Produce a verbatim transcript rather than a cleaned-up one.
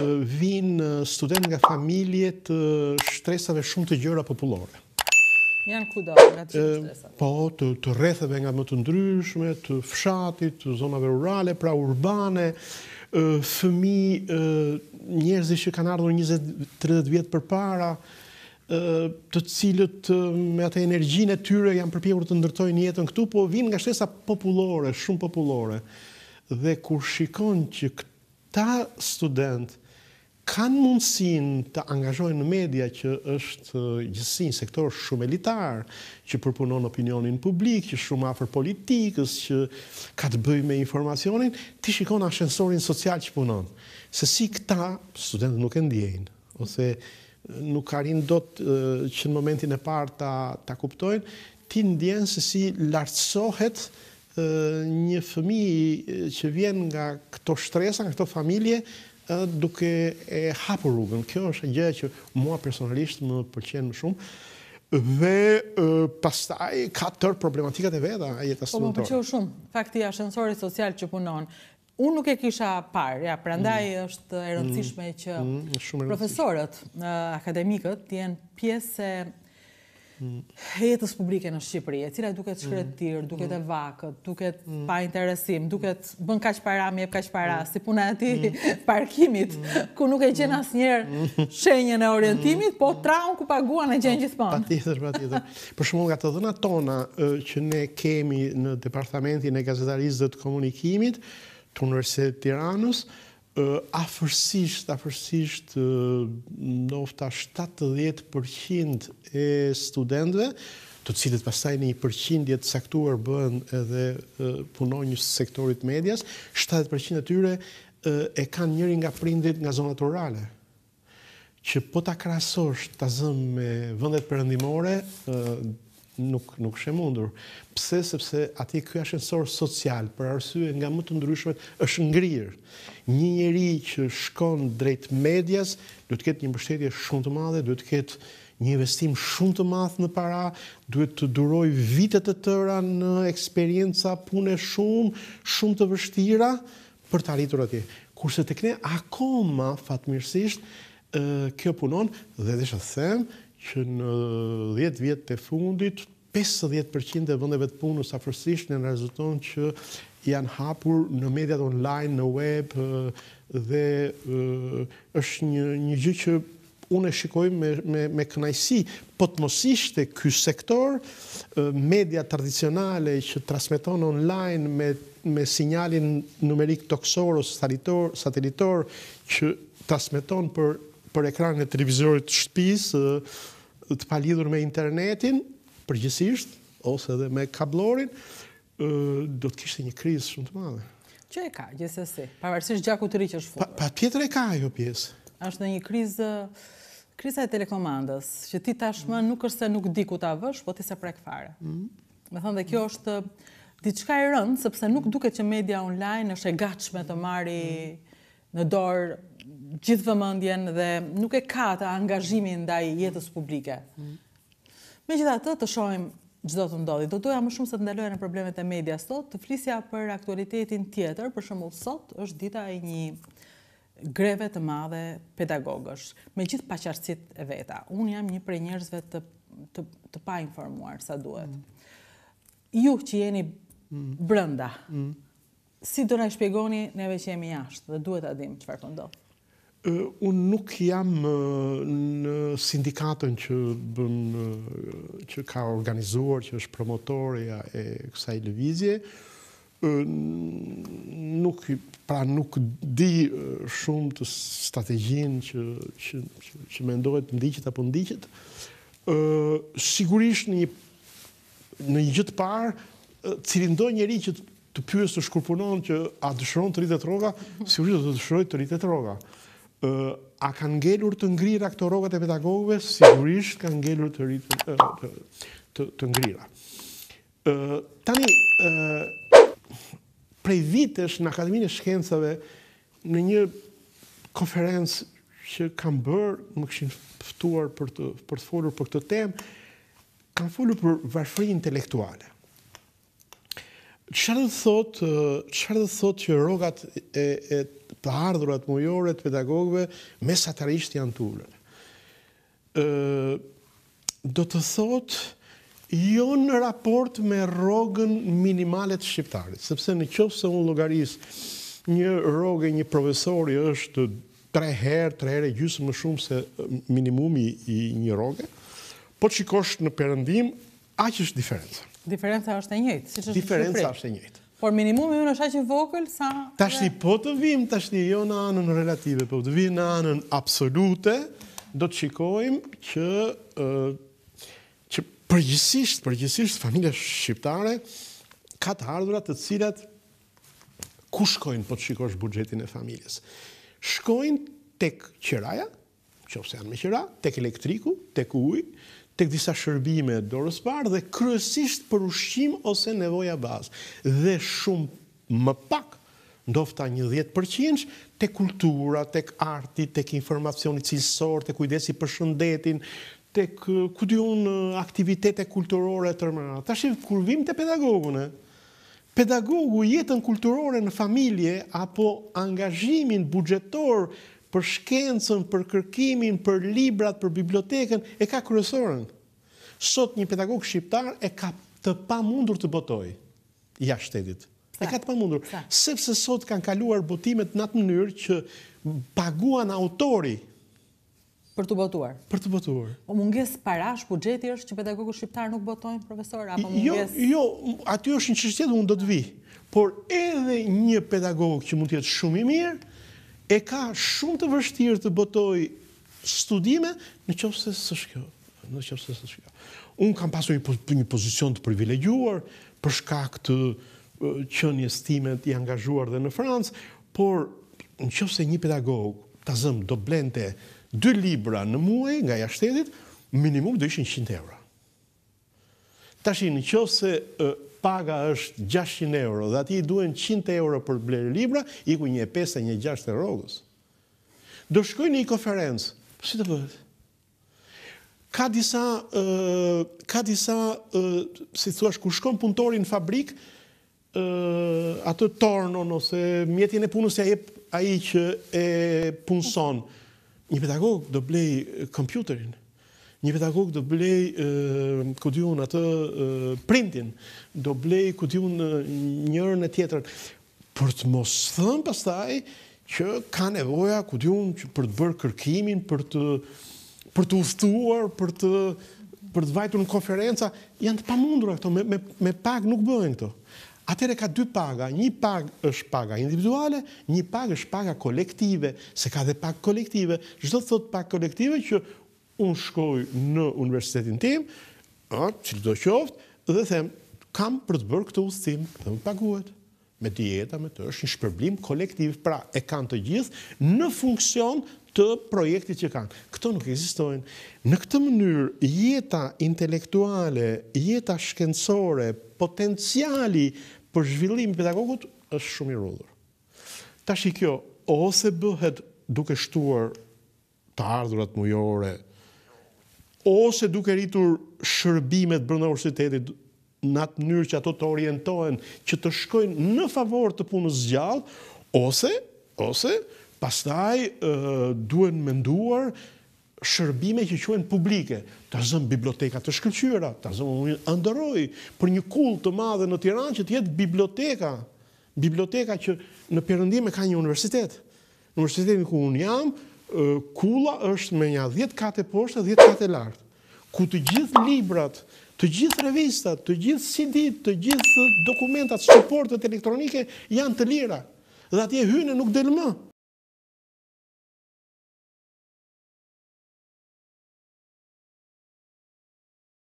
vinë student nga familje të shtresave shumë të gjëra popullore. Janë kudo, nga të shtresave? Po, të, të rrethave nga më të ndryshme, të fshatit, të zonave rurale, pra urbane, fëmijë, njerëzit që kanë ardhur njëzet tridhjetë vjet përpara, të cilët me atë energjinë e tyre janë përpjekur të ndërtojnë jetën këtu, po vinë nga shtresa popullore, shumë popullore. Dhe kur shikon që këta student kanë mundësinë të angazhojnë në media, që është gjithsesi një sektor shumë elitar, që përpunon opinionin publik, që shumë afër politikës, që ka të bëjë me informacionin, ti shikon ashensorin social që punon. Se si këta studentët nuk e ndjejnë, ose nuk arrin dot që në momentin e parë ta, ta kuptojnë, ti ndjen se si lartësohet një fëmijë që vjen nga këto shtresa, nga këto familje, duke e hapur rrugën. Kjo është gjë që mua personalisht më pëlqen më shumë. Dhe pastaj ka tërë problematikat e veta e jetës studentore. Po më pëlqeu shumë fakti ashensorit social që punon. Unë nuk e kisha parë, ja, prandaj mm. është e rëndësishme mm. që mm. profesorët, akademikët, të jenë pjesë e jetës publike në Shqipëri, e cila duket shkretir, duket e vakët, duket pa interesim, duket bën kaq para, më jep kaq para, si puna e atij parkimit, ku nuk e gjen asnjëherë shenjën e orientimit, po traun ku paguan e gjen gjithmonë. Patjetër, patjetër. Për shembull, nga të dhënat tona që ne kemi në departamentin e gazetarisë dhe të komunikimit të Universitetit të Tiranës, afërsisht, afërsisht nofta shtatëdhjetë përqind e studentëve, të cilët pastaj në një përqindje të saktuar bëhen edhe punonjës së sektorit medias, shtatëdhjetë përqind e tyre e kanë njëri nga prindrit nga zonat rurale, që po ta krahasosh ta zëm me vendet perëndimore, nuk nuk është e mundur. Pse? Sepse aty ky ashensor social, për arsye nga më të ndryshme, është ngrirë. Një njeri që shkon drejt medias, duhet të ketë një mbështetje shumë të madhe, duhet të ketë një investim shumë të madh në para, duhet të duroj vite të tëra në eksperjenca pune shumë, shumë të vështira për të arritur atje. Kurse tek ne akoma fatmirësisht kjo punon, dhe desha të them që në dhjetë vjet të fundit, pesëdhjetë përqind e vendeve të punës afërsisht në rezulton që janë hapur në mediat online, në web, dhe është një, një gjë që unë e shikoj me, me, me kënaqësi, po të mos ishte ky sektor, media tradicionale që transmeton online me, me sinjalin numerik toksor ose satelitor, satelitor që transmeton për, për ekranin e televizorit të shtëpisë, të palidhur me internetin, përgjithsisht, ose edhe me kablorin, do të kishte një krizë shumë të madhe. Që e ka, gjithsesi, pavarësisht gjakut të ri që është futur. Patjetër e ka ajo pjesë. Është në një krizë, kriza e telekomandës, që ti tashmë nuk është se nuk di ku ta vësh, po ti se prek fare. Me thënë dhe kjo është diçka e rëndë, sepse nuk duket që media online është e gatshme të marri në dorë gjithë vëmendjen dhe nuk e ka të angazhimin ndaj jetës publike. Megjithatë, të shohim çdo të ndodhi. Do doja më shumë se të ndaloja në problemet e medias sot, të flisja për aktualitetin tjetër, për shembull sot është dita e një greve të madhe pedagogësh, me gjithë paqartësitë e veta. Unë jam një prej njerëzve të, të, të pa informuar sa duhet. Mm. Ju që jeni brenda, mm. si do na shpjegoni neve që jemi jashtë dhe duhet ta dimë çfarë po ndodh? Uh, unë nuk jam uh, në sindikatën që, bën, uh, që ka organizuar, që është promotorja e kësaj lëvizje. Uh, nuk, pra nuk di uh, shumë të strategjinë që, që, që, që mendohet ndiqet apo ndiqet. Uh, sigurisht në një, në një gjë të parë, uh, cili ndonjë njeri që të pyes të shkurpunon që a dëshiron të rritet rroga, sigurisht do të dëshiroj të rritet rroga. Uh, a kanë ngelur të ngrira këto rrogat e pedagogëve? Sigurisht kanë ngelur të, rritë, uh, të, të, të ngrira. Uh, tani, uh, prej vitesh në Akademinë e Shkencave, në një konferencë që kam bërë, më kishin ftuar për të, për të folur për këtë temë, kam folur për varfëri intelektuale. Çfarë thot, çfarë thot që rrogat e, e të ardhurat mujore të pedagogëve mesatarisht janë të ulura? Ë do të thot jo në raport me rrogën minimale të shqiptarit, sepse në qoftë se unë llogaris një rrogë një profesori është tre herë, tre herë e gjysmë më shumë se minimumi i një rroge, po të shikosh në perëndim, aq është diferenca. Diferenca është e njëjtë, siç është Diferenca është e njëjtë. Por minimumi unë është aq i vogël sa Tashti po të vim, tashti jo në anën relative, po të vim në anën absolute, do të shikojmë që uh, që përgjithsisht, përgjithsisht familja shqiptare ka të ardhurat të cilat ku shkojnë po të shikosh buxhetin e familjes. Shkojnë tek qiraja, nëse janë me qira, tek elektriku, tek uji, tek disa shërbime dorës parë dhe kryesisht për ushqim ose nevoja bazë. Dhe shumë më pak, ndofta një dhjetë përqind, tek kultura, tek arti, tek informacioni cilësor, tek kujdesi për shëndetin, tek ku di unë aktivitete kulturore të tjera. Tash kur vim te pedagogun, pedagogu jetën kulturore në familje apo angazhimin buxhetor për shkencën, për kërkimin, për librat, për bibliotekën, e ka kryesorën. Sot një pedagog shqiptar e ka të pamundur të botoj jashtë shtetit. E ka të pamundur. Sepse sot kanë kaluar botimet në atë mënyrë që paguan autori për të botuar. Për të botuar. O munges parash buxheti është që pedagogët shqiptar nuk botojnë, profesor, apo Jo, munges? jo, aty është një çështje që unë do të vi. Por edhe një pedagog që mund të jetë shumë i mirë, e ka shumë të vështirë të botoj studime në qoftë se s'është kjo. Në qoftë se s'është kjo. Unë kam pasur një pozicion të privilegjuar për shkak të qenies time të angazhuar dhe në Francë, por në qoftë se një pedagog ta zëm do blente dy libra në muaj nga jashtë shtetit, minimum do ishin njëqind euro. Tash në qoftë se paga është gjashtëqind euro dhe ati i duen qind euro për të blerë libra, iku një e pesë e një gjashtë e rrogës. Do shkoj në një konferencë, si të bëhet? Ka disa, uh, ka disa uh, si thuash, kur shkon punëtori në fabrik, uh, atë tornon ose mjetin e punës ja jep ai që e punson. Një pedagog do blej kompjuterin. Një pedagog do blej, uh, ku di unë, atë uh, printin, do blej, ku di unë, njërën e tjetër, për të mos thënë pastaj që ka nevoja, ku di unë, për të bërë kërkimin, për të, për të udhëtuar, për të, për të vajtur në konferenca, janë të pamundura këto, me, me, me pag nuk bëhen këto. Atëre ka dy paga, një pag është paga individuale, një pag është paga kolektive, se ka dhe pag kolektive, çdo të thot pag kolektive që unë shkoj në universitetin tim, që do qoftë, dhe them, kam për të bërë këtë udhëtim, dhe më paguhet, me dieta, me të është një shpërblim kolektiv, pra e kanë të gjithë në funksion të projektit që kanë. Këto nuk ekzistojnë. Në këtë mënyrë, jeta intelektuale, jeta shkencore, potenciali për zhvillim pedagogut është shumë i rrallur. Tash i kjo, ose bëhet duke shtuar të ardhurat mujore, ose duke rritur shërbimet brenda universitetit në atë mënyrë që ato të orientohen që të shkojnë në favor të punës gjallë, ose, ose pastaj uh, duhen menduar shërbime që quhen publike. Ta zëm biblioteka të shkëlqyera, ta zëm unë ëndërroj për një kull të madhe në Tiranë që të jetë biblioteka, biblioteka që në perëndim ka një universitet. Në universitetin ku unë jam, uh, kulla është me një dhjetë kate poshtë, dhjetë kate lartë, ku të gjithë librat, të gjithë revistat, të gjithë C D-t, të gjithë dokumentat, suportet elektronike janë të lira. Dhe atje hynë nuk del më.